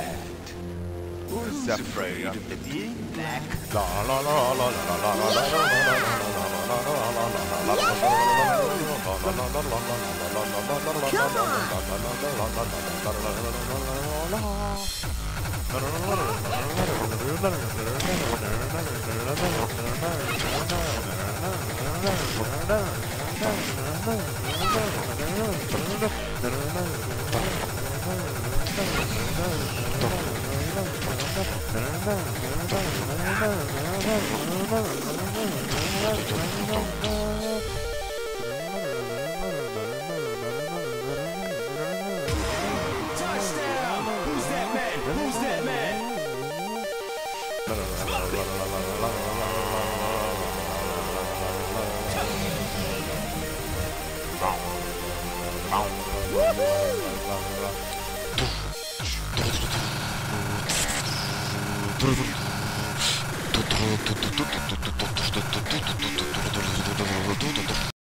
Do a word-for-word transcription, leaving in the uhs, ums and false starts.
that? Who's afraid of the big black? Touchdown! Who's that man? Who's that man? Woohoo!